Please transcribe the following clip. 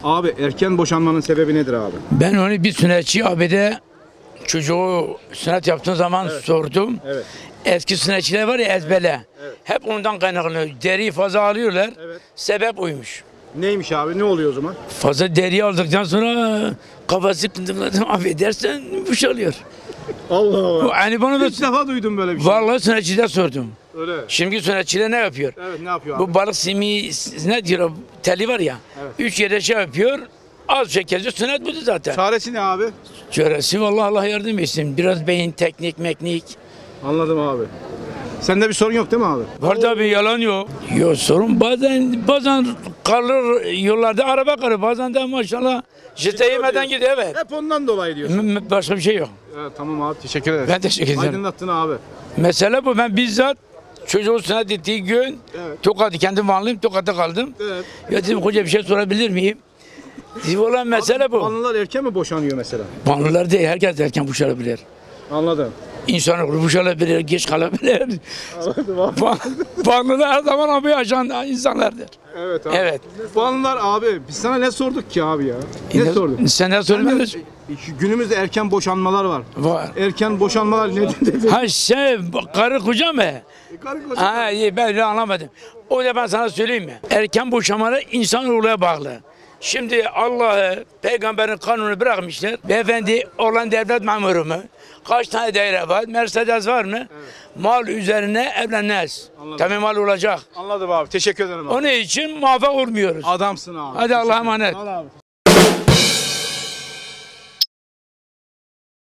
Abi erken boşanmanın sebebi nedir abi? Ben onu bir sünnetçi abide çocuğu sünnet yaptığım zaman sordum. Evet. Eski sünnetçiler var ya ezbele. Evet. Hep ondan kaynaklanıyor. Deriyi fazla alıyorlar. Evet. Sebep oymuş. Neymiş abi? Ne oluyor o zaman? Fazla deriyi aldıktan sonra kafası kındıkladım. Affedersen boşalıyor. Allah Allah. Yani bunu da İlk defa duydum böyle bir şey. vallahi sünnetçide sordum. Öyle. Şimdi sünnetçiler ne yapıyor? Evet, ne yapıyor abi? Bu balık simi ne diyor? Teli var ya. Evet. 3 yere şey yapıyor. Az şekerci sünnet budur zaten. Çaresi ne abi? Çöresi vallahi Allah yardım etsin. Biraz beyin, teknik, meknik. Anladım abi. Sende bir sorun yok değil mi abi? Var tabii, yalan yok. Yok, sorun bazen kalır yollarda, araba kalır. Bazen de maşallah jete yemeden gidiyor, evet. Hep ondan dolayı diyorsun. Başka bir şey yok. Evet, tamam abi, teşekkür ederim. Ben teşekkür ederim. Aydınlattın abi. Mesele bu. Ben bizzat çocuğun sünnet ettiği gün Evet. Tokat'ı, kendim Vanlıyım, Tokat'ta kaldım. Evet. Ya dedim, hoca bir şey sorabilir miyim? Dedim, olan mesele bu. Vanlılar erken mi boşanıyor mesela? Vanlılar değil, herkes erken boşalabilir. Anladım. İnsan boşalabilir, geç kalabilir. Anladım abi. Vanlılar her zaman abi yaşayan insanlardır. Evet abi. Evet. Vanlılar abi, biz sana ne sorduk ki abi ya? Ne sorduk? Sen ne söylemedin? Günümüzde erken boşanmalar var. Var. Erken boşanmalar ne dedi? Ha şey, karı koca mı? Karı koca. Ha iyi, ben öyle anlamadım. O da ben sana söyleyeyim mi? Erken boşamalar insanoğluna bağlı. Şimdi Allah'ı, peygamberin kanunu bırakmışlar. Beyefendi olan devlet memuru mu? Kaç tane daire var? Mercedes var mı? Mal üzerine evlenmez. Anladım. Tabii mal olacak. Anladım abi. Teşekkür ederim abi. Onun için muvaffak olmuyoruz. Adamsın abi. Hadi Allah'a emanet. Al abi.